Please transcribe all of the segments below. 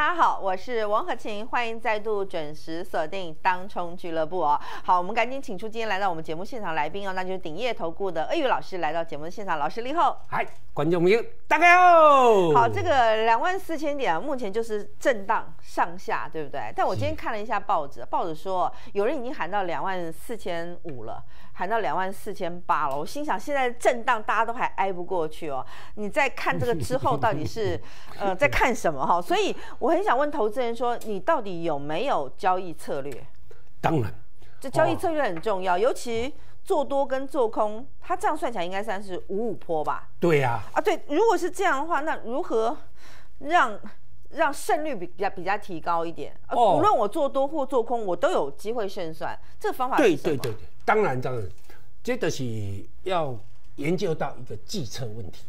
大家好，我是王可晴，欢迎再度准时锁定当冲俱乐部哦。好，我们赶紧请出今天来到我们节目现场来宾哦，那就是鼎业投顾的鳄鱼老师来到节目的现场，老师你好。 嗨，观众朋友大家好。 好，这个24000点目前就是震荡上下，对不对？但我今天看了一下报纸，报纸说有人已经喊到24500了，喊到24800了。我心想，现在震荡大家都还挨不过去哦。你在看这个之后到底是在看什么哈？所以我很想问投资人说，你到底有没有交易策略？ 当然， 这交易策略很重要，尤其做多跟做空，它这样算起来应该算是5-5波吧？ 对呀。 对，如果是这样的话，那如何让胜率比较提高一点？无论我做多或做空，我都有机会胜算。这个方法是什么？对， 当然，这就是要研究到一个计策问题。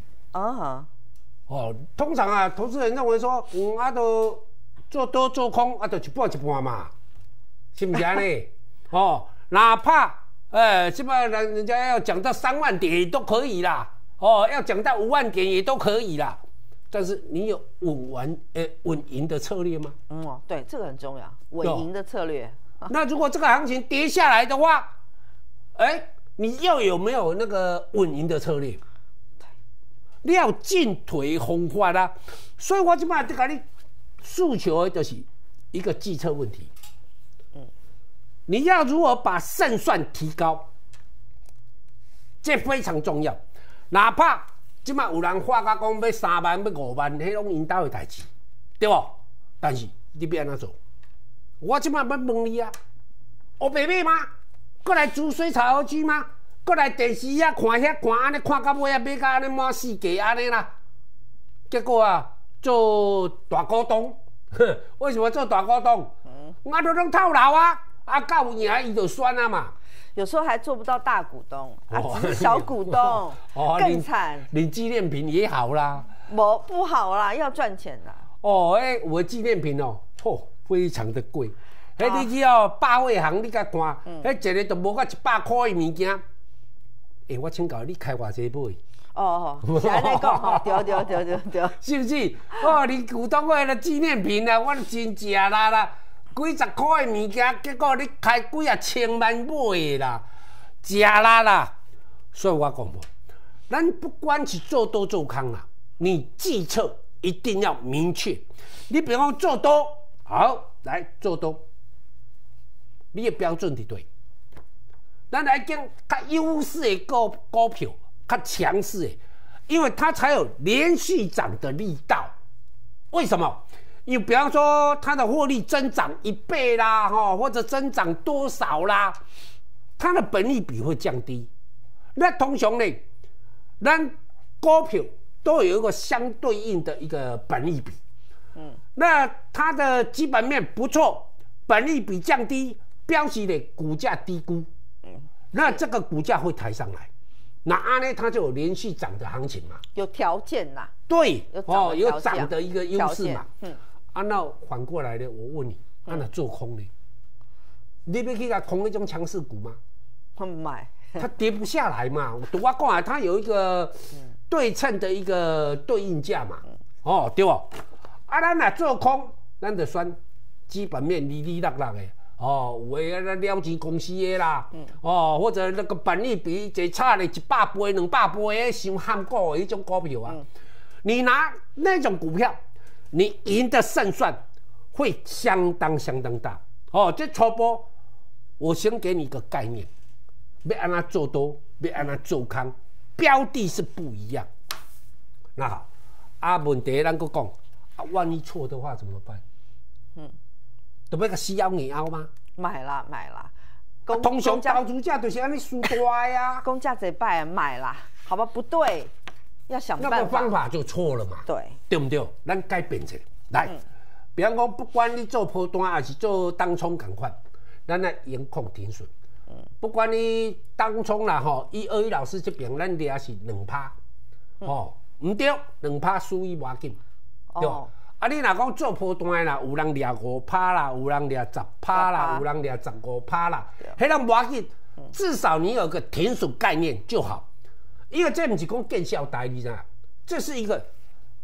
通常啊，投资人认为说，都做多做空就一半一半嘛，是不是呢？哪怕这么人家要讲到3万点也都可以啦，要讲到5万点也都可以啦。但是你有稳赢的策略吗？ 对，这个很重要，稳赢的策略。 那如果这个行情跌下来的话，你又有没有那个稳赢的策略？你要进退方法啦。所以我现在就跟你诉求的就是一个计策问题。你要如何把胜算提高？这非常重要。哪怕现在有人话讲要3万、要5万，那拢因家的代志，对不？但是你要怎做？我现在要问你啊，黑白买吗？过来煮水炒蚵仔吗？过来电视啊看安尼看到尾啊，买到安尼满世界安尼啦。结果啊，做大股东，为什么做大股东？我都拢套牢啊，到有赢伊就酸啊嘛。 有时候还做不到大股东只是小股东，更惨。领纪念品也好啦， 不好啦，要赚钱啦。 我的纪念品非常的贵。你去百货行你甲看，一个都无到100块的物件。我请教你开偌济买？ 是安尼讲对， 是不是？你股东会的纪念品啊，我真食啦，几十块的物件，结果你开几啊千万买的啦，食啦。所以我讲无，咱不管是做多做空啦，你计策一定要明确。你比方做多，好来做多，你的标准对。咱来讲较优势的股票，较强势的，因为它才有连续涨的力道。为什么？因为比方说它的获利增长1倍啦，或者增长多少啦，它的本益比会降低。那通常呢，咱股票都有一个相对应的一个本益比。那它的基本面不错，本益比降低，表示呢股价低估。那这个股价会抬上来，那安呢它就有连续涨的行情嘛， 有条件啦。 对，有涨的一个优势嘛。那反过来呢，我问你，那做空呢？你要去空那种强势股吗？ 买， 它跌不下来嘛。我讲啊，它有一个对称的一个对应价嘛。对不？咱若做空，咱就选基本面利落的。有的了钱公司的啦，或者那个本益比最差的100倍、200倍，伤罕股的那种股票啊。你拿那种股票，你赢的胜算会相当大。这初步我先给你一个概念，要按怎做多，要按怎做空，标的是不一样。那好，问题咱搁讲，万一错的话怎么办？都要个死咬硬咬吗？ 买啦。 通常投资者就是安尼输大呀。公价这摆买啦，好吧？不对，要想办法。 那个方法就错了嘛。对不对？咱改变一下来。比方讲，不管你做波段还是做当冲同款，咱来严控停损。不管你当冲啦以鳄鱼老师这边，咱抓是2%。唔对，2%输伊无要紧，对。你若讲做波段啦，有人抓5%啦，有人抓10%啦，有人抓15%啦，迄种无要紧，至少你有个停损概念就好。因为这不是讲见效台，你知道？这是一个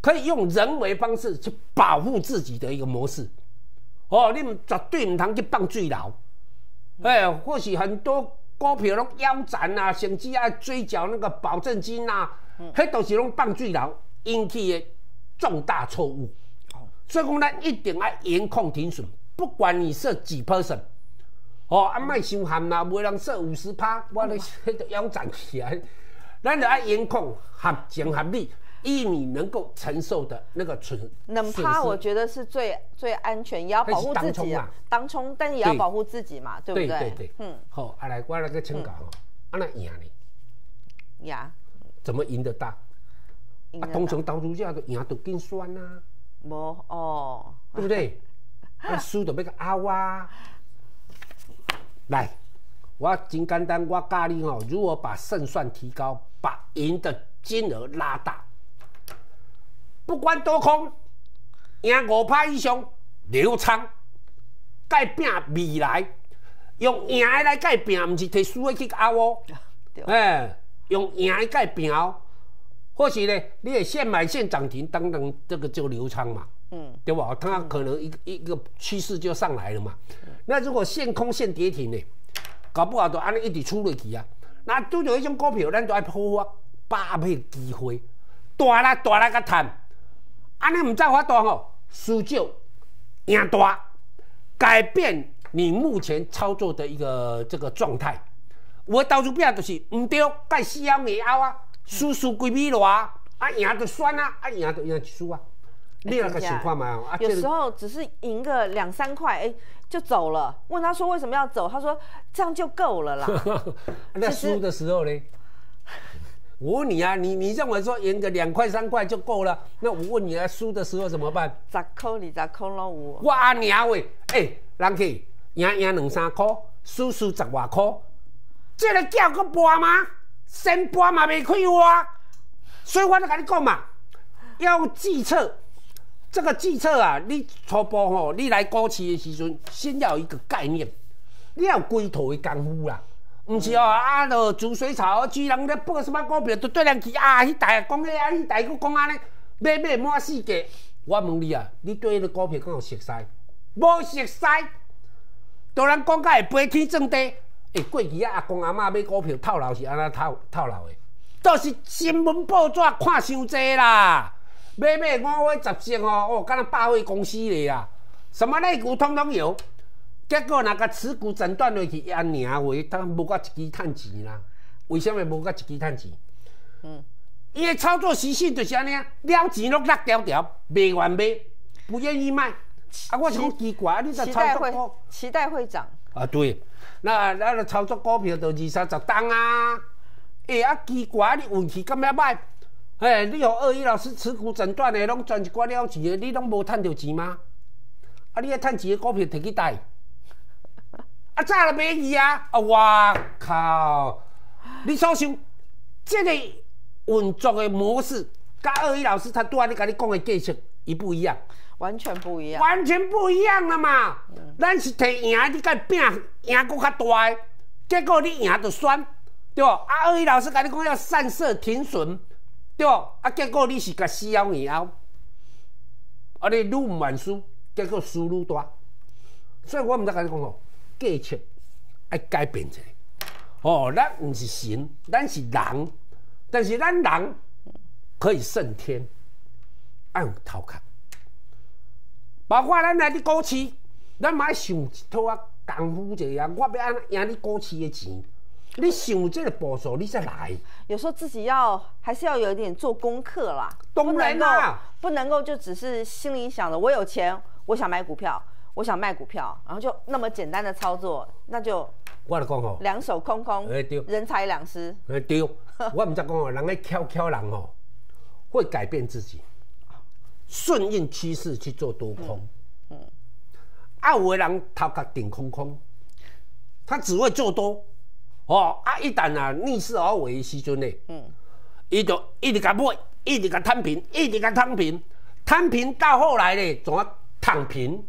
可以用人为方式去保护自己的一个模式。哦，你绝对唔通去放水流，或许很多股票拢腰斩啊，甚至要追缴那个保证金啊，迄都是拢放水流引起的重大错误。所以讲，咱一定要严控停损，不管你设几 percent， 莫伤含啦，袂人设50%，我咧迄个腰斩起来，咱就要严控，合情合理。以你能够承受的那个能趴，我觉得是最安全，也要保护自己啊。当冲，但也要保护自己嘛，对不对？ 对。好，来，我来个请教哦，那赢呢？ 赢？ 怎么赢得大？通常投资者都赢得更酸啊。 无哦， 对不对？输就要个凹啊。来，我真简单，我教你哦，如何把胜算提高，把赢的金额拉大。不管多空，赢5%以上，留仓，改变未来，用赢的来改变，唔是摕输的去凹哦。用赢的改变哦。或许呢，你也现买现涨停，当然这个就留仓嘛，对吧？它可能一个趋势就上来了嘛。那如果现空现跌停呢，搞不好就安尼一直出落去啊。那拄着迄种股票，咱就要把握把握机会，大力甲赚。安尼唔再发大吼，输少赢大，改变你目前操作的一个这个状态。我投资票就是唔对，该死后硬后啊，输归米落啊，赢就酸啊，赢就输啊。你那个情况嘛， 有时候只是赢个2、3块，就走了。问他说为什么要走，他说这样就够了啦。 那输的时候呢？我问你啊，你认为说赢个2块3块就够了？那我问你啊，输的时候怎么办 ？10块20块拢有。 我阿娘喂，人去赢2、3块，输10外块，这个饺搁搬吗？先搬嘛袂开哇。所以我就跟你讲嘛，要用计策。这个计策啊，你初步吼，你来股市的时阵，先要有一个概念，你要有龟头的功夫啦。唔是哦，就煮水草，居人咧报什么股票，就对人去迄台讲迄迄台佫讲安尼，买满世界。我问你啊，你对迄个股票敢有熟悉？无熟悉，都人讲甲会飞天转地。过去阿公阿嬷买股票套牢是安那套牢的，都是新闻报纸看伤济啦。买5月10成哦，敢若百货公司咧啦，什么类股通通有。结果那个持股诊断落去，安尔话，他无甲一支趁钱啦。为什么无甲一支趁钱？伊的操作习性就是安尼啊，了钱拢落条条，卖完卖，不愿意卖。我想奇怪，你在操作期待会涨啊？对，那操作股票就20、30档啊。奇怪，你运气咁样歹？你有21老师持股诊断的，拢赚一寡了钱的，你拢无趁到钱吗？你要趁钱的股票摕去带？早就买去啊！哇靠！你所想，这个运作的模式，甲21老师他拄仔你甲你讲的计策一不一样？ 完全不一样， 完全不一样了嘛！咱是摕赢，你甲拼赢搁较大的，结果你赢就酸，对吧？21老师甲你讲要散射停损，对吧？结果你是甲死咬硬咬，你愈唔愿输，结果输愈大。所以我毋知甲你讲哦。计策要改变一下，咱唔是神，咱是人，但是咱人可以胜天，要用头壳。包括咱来伫股市，咱嘛要想一套啊功夫一下，我要安赢你股市的钱。你想这个步数，你才来。 有时候自己还是要有一点做功课啦， 当然啦， 不能够就只是心里想着我有钱，我想买股票。我想卖股票，然后就那么简单的操作，那就我就讲吼， 两手空空，人财两失。 对，我唔知讲哦，人个巧人哦，会改变自己，顺应趋势去做多空。有的人头壳顶空空，他只会做多，一旦逆势而为的时阵呢，伊就一直甲买，一直甲摊平，一直甲摊平，摊平到后来呢，总要躺平。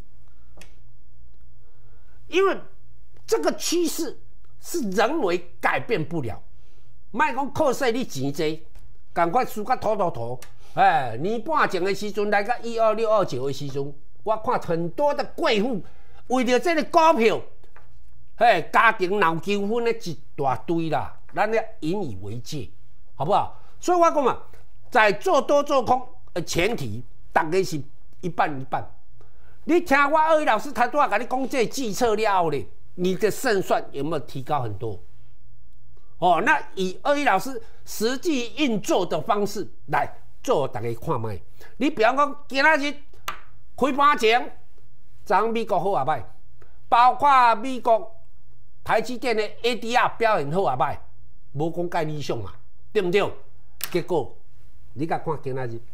因为这个趋势是人为改变不了，莫讲靠说你钱多，赶快输甲土， 年半前的时阵来到126、29的时阵，我看很多的贵妇为了这个股票，家庭闹纠纷的一大堆啦，咱要引以为戒，好不好？所以我讲嘛，在做多做空的前提，大概是一半一半。你听我二一老师他都要跟你讲这计策了后呢，你的胜算有没有提高很多？那以二一老师实际运作的方式来做，大家看卖。你比方讲，今仔日开盘前，昨美国好也歹，包括美国台积电的 ADR 表现好也歹，无讲介理想嘛，对不对？结果你甲看今仔日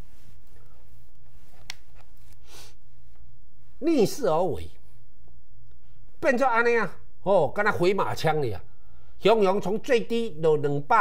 逆势而为，变做安尼啊！敢若回马枪哩啊！雄雄从最低到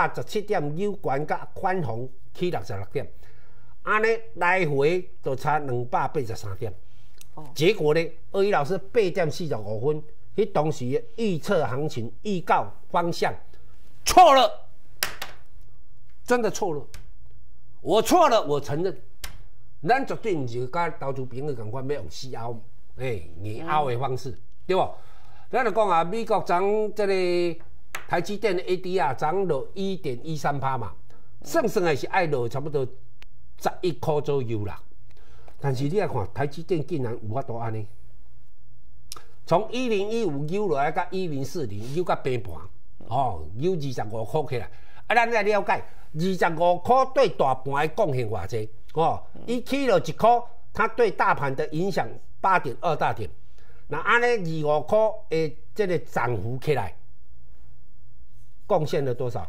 217.9关，甲宽宏起66点，安尼来回就差283点。结果呢，二一老师8点45分，迄当时的预测行情、预告方向错了，真的错了。我错了，我承认。咱绝对唔是甲投资朋友共款要用死拗，硬拗的方式，对不？咱就讲啊，美国涨这个台积电的 ADR 涨了1.13%嘛，算的是爱落差不多11块左右啦。但是你来看，台积电竟然有法度安尼，从1015扭落来到1040，扭到平盘，扭25块起来。咱来了解25块对大盘的贡献偌济？伊起了1块，它对大盘的影响8.2大点。那安尼25块的这个涨幅起来，贡献了多少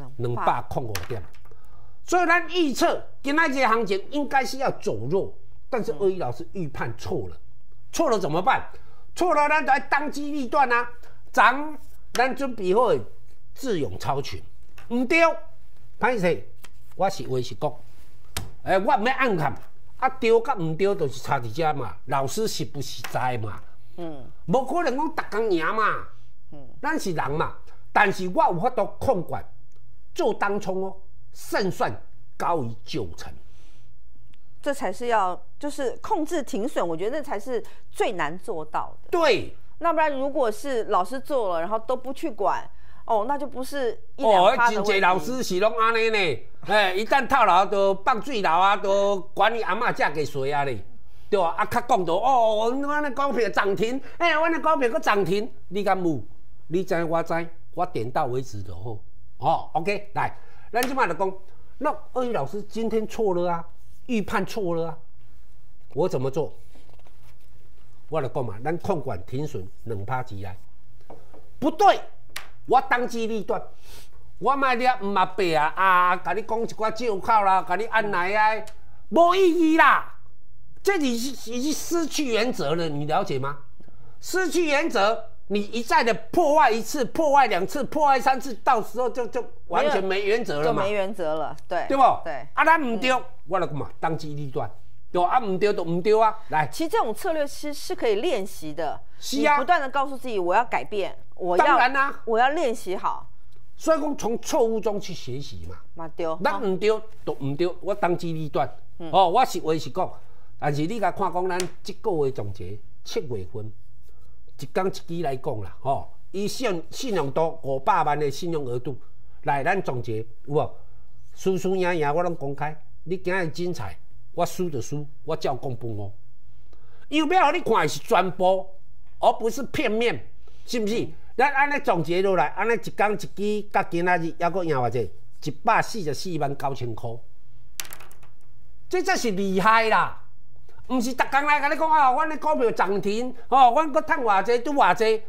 ？205点。所以咱预测今仔日行情应该是要走弱，但是二一老师预判错了，错了怎么办？错了咱就要当机立断啊！涨咱准备好智勇超群，唔对，歹势，我是话是讲。我唔要暗含，对甲唔对，就是差伫遮嘛。老师实不实在嘛？无可能讲逐工赢嘛。咱是人嘛，但是我有法度控管，做当冲胜算高于90%。 这才是就是控制停损，我觉得那才是最难做到的。 对， 那不然如果是老师做了，然后都不去管。那就不是1-2%的问题。真侪老师是拢安尼呢，一旦套牢就放水牢啊，就管你阿嬷食给水啊咧，对吧？较讲到阮的股票涨停，阮的股票佫涨停，你敢有？你知我知，我点到为止就好。OK， 来，咱即摆就讲，那二一老师今天错了啊，预判错了啊，我怎么做？我就讲嘛，咱控管停损2%之内，不对。我当机立断，我卖了唔嘛白甲你讲一寡借口啦，甲你按来啊，无意义啦。这已经失去原则了，你了解吗？失去原则，你一再的破坏1次、破坏2次、破坏3次，到时候就完全没原则了嘛， 就没原则了，对不？ 对。 咱唔对，我就讲嘛，当机立断。对唔对就唔对啊！来， 其实这种策略是可以练习的， 是啊， 你不断的告诉自己我要改变， 当然啦， 我要练习好。 所以讲从错误中去学习嘛。 嘛对， 咱唔对就唔对，我当机立断。我实话是讲，但是你甲看讲咱这个月总结7月份，一天一支来讲啦，以信用度500万的信用额度来咱总结有无？输输赢赢我拢公开，你今日精彩。我输就输，我照公布因为要互你看的是全部，而不是片面，是不是？咱安尼总结落来，安尼一天一支，甲今仔日还佫赢偌济？144.9万块，这才是厉害啦！唔是逐天来甲你讲阮的股票涨停，阮佫赚偌济，拄偌济，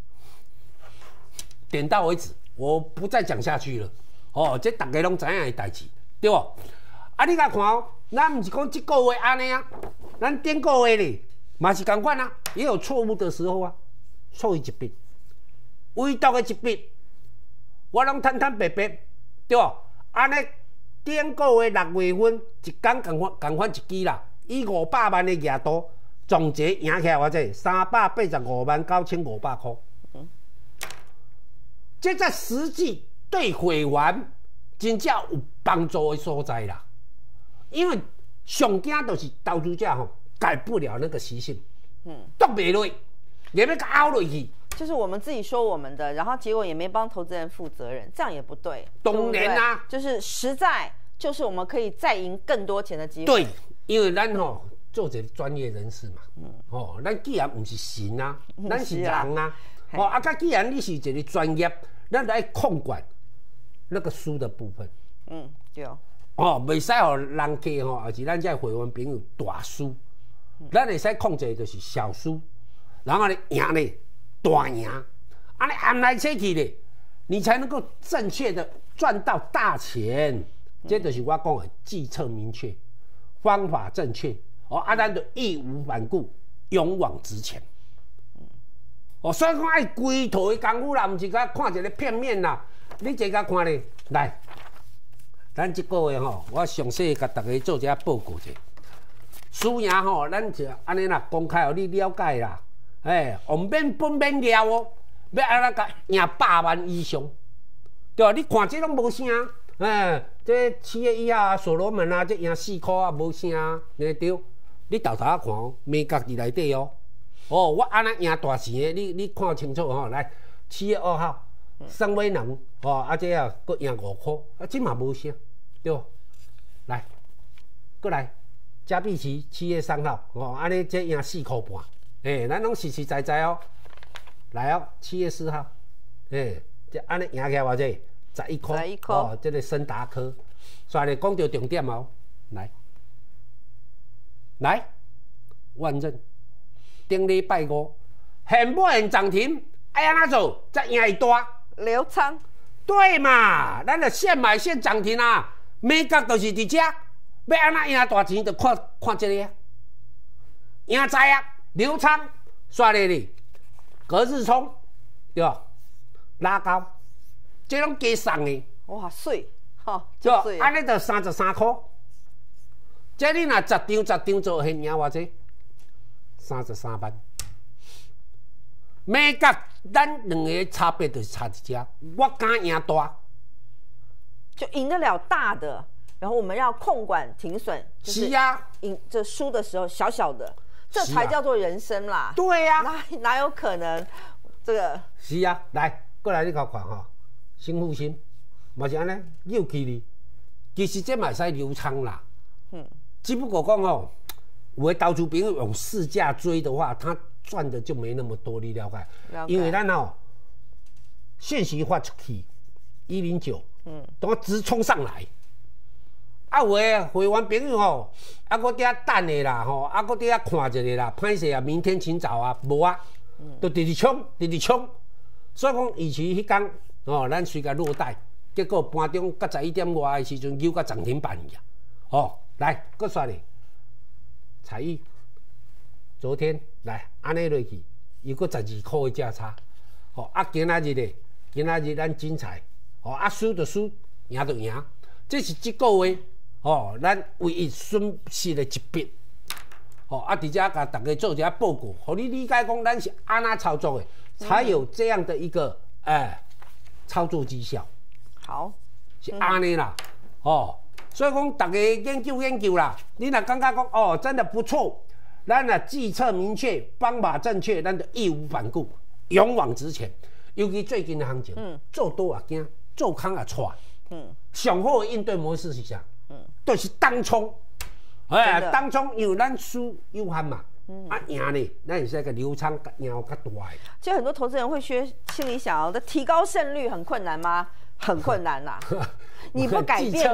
点到为止，我不再讲下去了。这大家拢知影的代志，对不？你甲看咱唔是讲这个月安尼啊，咱顶个月咧嘛是同款啊，也有错误的时候啊，错一笔，唯独的一笔，我拢坦坦白白，对不？安尼顶个月6月份一天共款一支啦，以500万的额度，总结赢起来偌济385.9千500块，这在实际对会员真正有帮助的所在啦。因为上惊就是投资者改不了那个习性，剁袂落，也要凹落去。 就是我们自己说我们的，然后结果也没帮投资人负责任，这样也不对。 当然啊， 就是实在就是我们可以再赢更多钱的机会。 对，因为咱做一个专业人士嘛，咱既然不是神啊，咱是人啊，既然你是一个专业，咱来控管那个输的部分。 对。 袂使互人家还是咱这会员朋友大输，咱会使控制就是小输，然后呢赢呢大赢，安尼按来切去咧，你才能够正确的赚到大钱。这就是我讲的计策明确，方法正确。咱就义无反顾，勇往直前。所以讲爱规套的功夫啦，唔是甲看一个片面啦。你坐甲看咧，来，咱这个月我详细甲大家做一下报告者。输赢咱就安尼啦，公开互你了解啦。红面本面了要安怎甲赢100万以上，对吧？你看这拢无啥。这7月1号所罗门啊，这赢4块啊，无啥，对。你偷偷看美国伫内底我安尼赢大钱的，你看清楚来，7月2号，宋威能这佫赢5块，这嘛无啥，对。来，佫来，加币奇7月3号，安尼这赢4块半，咱拢实实在在来7月4号，这安尼赢起来偌济？11块，这个森达科，所以讲到重点来，万润，顶礼拜5，现买现涨停，安怎做才赢一大？ 刘仓， 对嘛？咱就现买现涨停啊！美国就是伫遮，要安怎赢大钱，就看这个，赢在刘仓刷咧哩，隔日冲，对吧？拉高。这拢加送的， 哇，水， 就安尼就33块。这你若10张做，现赢偌济？33万。美国咱两个差别就是差一只，我敢赢大， 就赢得了大的，然后我们要控管停损。 是啊， 这输的时候小小的，这才叫做人生啦。 对呀， 哪有可能这个？ 是啊，来，过来你看新复兴嘛是安尼扭起哩，其实这嘛会使流仓啦。只不过讲有的投资朋友用市价追的话，他赚的就没那么多，你了解？因为咱讯息发出去109，都直冲上来。有的会员朋友搁伫等的啦，搁伫看一个啦，歹势啊，明天请早啊，无啊，都直直冲。所以讲，以前迄天。咱虽然落袋，结果盘中到11点外的时阵，又到涨停板去啊！来，搁刷咧，彩玉，昨天来安尼落去，又搁12块的价差。今仔日咱精彩，输就输，赢就赢，这是这个月咱唯一损失的一笔。伫遮甲大家做一下报告，互你理解讲咱是安怎操作的，才有这样的一个操作绩效， 好是安尼啦，所以讲大家研究啦。你若感觉讲真的不错，咱计策明确，方法正确，咱就义无反顾，勇往直前。尤其最近的行情，做多也惊，做空也错。上好的应对模式是啥？就是当冲。当冲因为咱输有限嘛。赢咧，咱会使个流仓赢较大的。 其实很多投资人会心里想提高胜率很困难吗？很困难呐。你不改变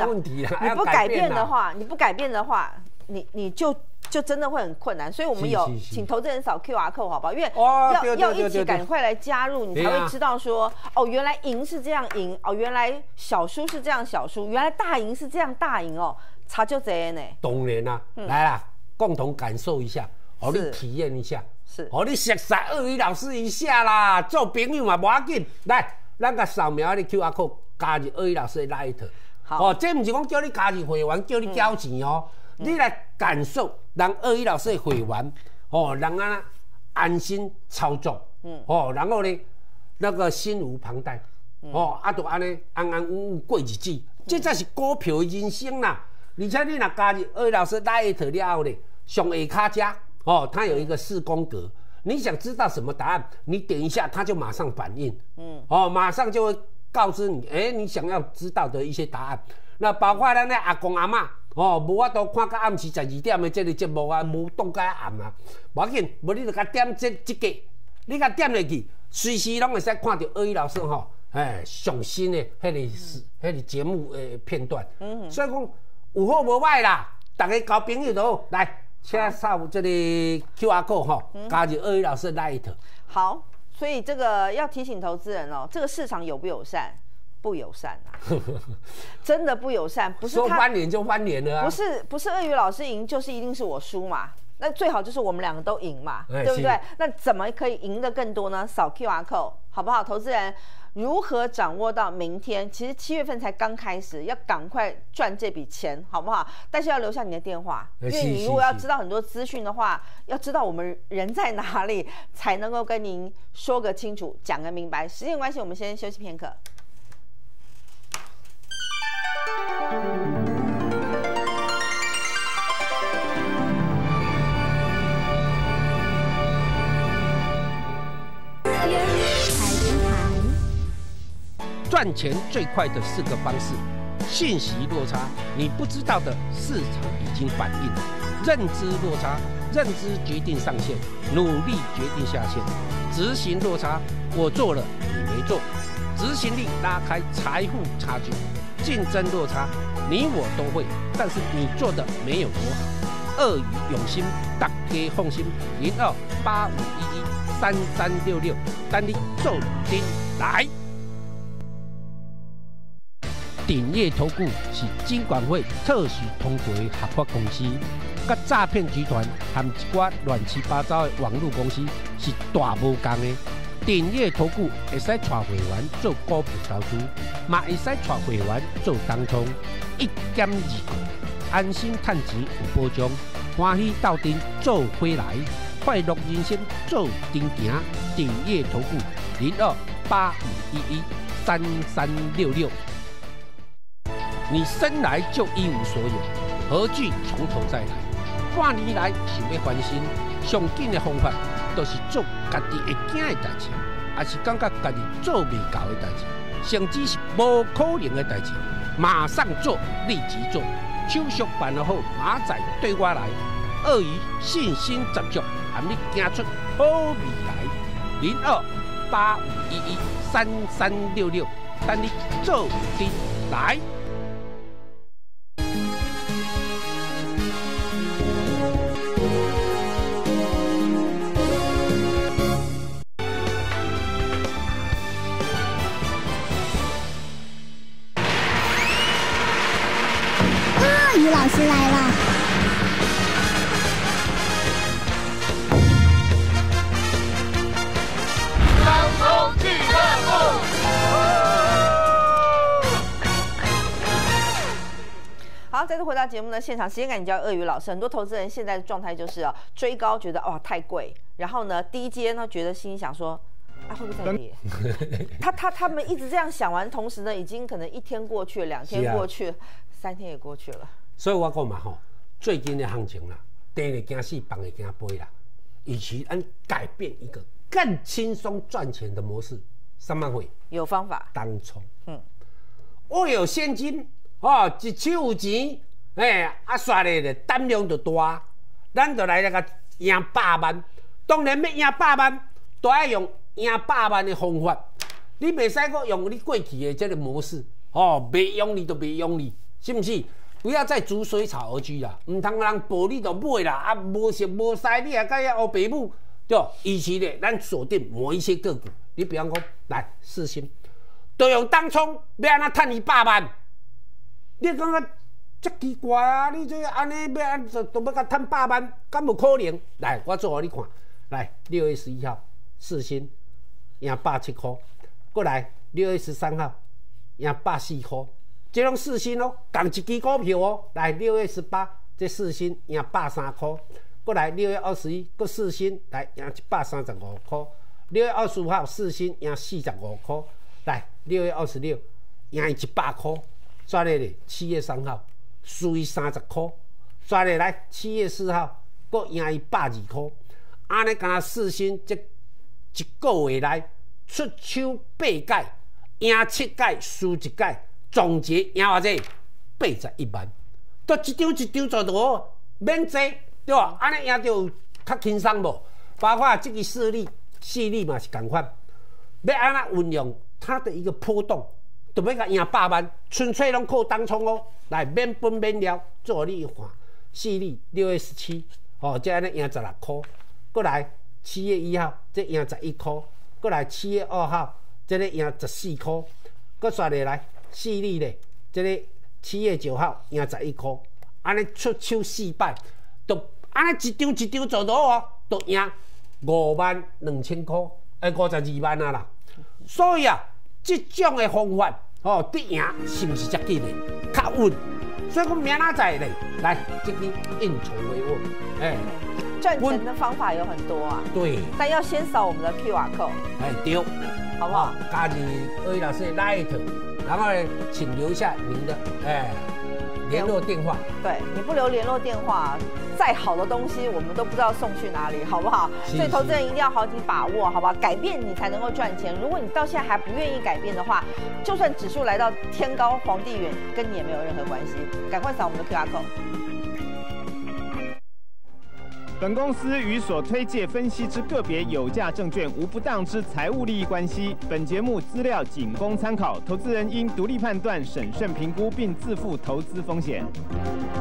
的话，你就真的会很困难。所以我们有请投资人扫 QR code 好不好？因为要一起赶快来加入，你才会知道说原来赢是这样赢，原来小输是这样小输，原来大赢是这样大赢差就这样呢。 当然啦，来啦，共同感受一下。你体验一下，你熟悉鳄鱼老师一下啦，做朋友嘛无要紧。来，咱甲扫描你 QR code， 加入鳄鱼老师的 Light。这不是讲叫你加入会员，叫你交钱你来感受，让鳄鱼老师的会员，让安心操作，然后呢，那个心无旁贷，就安尼安安稳稳过日子，这才是股票的人生啦。 而且你若加入二老师 Light 了后呢，上下卡加哦，它有一个4宫格。你想知道什么答案，你点一下，它就马上反应。马上就会告知你，你想要知道的一些答案。那包括咱的阿公阿嬷，无法度看到暗时12点的这个节目啊，无冻介暗啊，无要紧，无你就甲点这个，你甲点入去，随时拢会使看到鳄鱼老师上新的迄个节目片段。所以讲有好无歹啦，大家交朋友就好来。现在扫这里 QR code 加入鳄鱼老师 Light。好， 所以这个要提醒投资人哦，这个市场友不友善？不友善啊，真的不友善。不是说翻脸就翻脸了啊！ 不是鳄鱼老师赢，就是一定是我输嘛？那最好就是我们两个都赢嘛，对不对？那怎么可以赢得更多呢？扫 QR code 好不好？投资人如何掌握到明天？其实7月份才刚开始，要赶快赚这笔钱，好不好？但是要留下你的电话，因为你如果要知道很多资讯的话，要知道我们人在哪里，才能够跟您说个清楚，讲个明白。时间关系，我们先休息片刻。 赚钱最快的4个方式：信息落差，你不知道的市场已经反映；认知落差，认知决定上限，努力决定下限；执行落差，我做了你没做，执行力拉开财富差距；竞争落差，你我都会，但是你做的没有多好。鳄鱼用心，大家放心，0285113366，等你做阵来。鼎业投顾是金管会特许通过的合法公司，甲诈骗集团含一寡乱七八糟的网络公司是大无共的。鼎业投顾会使带会员做股票投资，嘛会使带会员做当冲，1减2个，安心赚钱有保障，欢喜斗阵做伙来，快乐人生做阵行。鼎业投顾0285113366。你生来就一无所有，何惧从头再来？半年来想要翻身，上紧的方法，就是做家己会惊的代志，也是感觉家己做未到的代志，甚至是无可能的代志，马上做，立即做，手续办得好，马仔对我来。鳄鱼信心十足，含你行出好未来。0285113366，等你做阵来。 鱼老师来了。 当冲俱乐部。 好，再次回到节目的现场，时间感你叫鳄鱼老师。很多投资人现在的状态就是追高觉得哇太贵，然后呢低阶呢觉得心里想说啊会不会再跌？他们一直这样想完，同时呢已经可能1天过去了，2天过去了，3天也过去了。 所以我讲嘛吼，最近的行情啦，跌会惊死，放会惊飞啦。与其改变一个更轻松赚钱的模式，什么会？ 有方法。 当冲。我有现金哦，一手有钱，刷咧胆量就大，咱就来个赢100万。当然要赢100万，都要用赢100万的方法。你袂使阁用你过去的这个模式，袂用你就袂用你，是不是？不要再逐水草而居啦，唔通人暴你就买啦，无食无晒，你也甲遐黑爸母，对吧？与其咧，咱锁定某一些个股，你比方讲来世新，都用当冲，要安怎赚100万？你感觉这奇怪啊！你这安尼要安就要甲赚100万，敢有可能？来，我做互你看，来6月11号世新赢107块，过来6月13号赢104块。这种世新哦，同一支股票哦，来6月18，这世新赢103块，过来6月21，个世新来赢135块，6月25号世新赢45块，来6月26赢100块，再来咧7月3号输伊30块，再来7月4号，搁赢伊120块，安尼敢若四星这一个月来出手8届，赢7届，输1届，总结赢偌济81万，都一张做多好，免坐对吧？安尼赢着较轻松无？包括这个视力嘛是共款，要安那运用它的一个波动，就要甲赢100万，纯粹拢靠当冲哦，来免本免了，做你看视力6月17，哦，这安尼赢16块，过来7月1号，这赢11块，过来7月2号，这个赢14块，搁刷下来视力咧，这个7月9号赢11块，安尼出手4摆，都安尼一张做到哦，都赢52000块，52万啊啦。所以啊，这种的方法哦，得赢是毋是遮紧的？较稳。所以讲明仔载咧，来这个运筹帷幄， 赚钱的方法有很多啊。 对。 但要先扫我们的 QR code。 对， 好不好？ 加入柯宇老师的 Light， 然后呢，请留下您的联络电话。 对，你不留联络电话，再好的东西我们都不知道送去哪里，好不好？所以投资人一定要好紧把握，好不好？改变你才能够赚钱。如果你到现在还不愿意改变的话，就算指数来到天高皇帝远，跟你也没有任何关系。赶快扫我们的 QR code。 本公司与所推介分析之个别有价证券无不当之财务利益关系。本节目资料仅供参考，投资人应独立判断、审慎评估，并自负投资风险。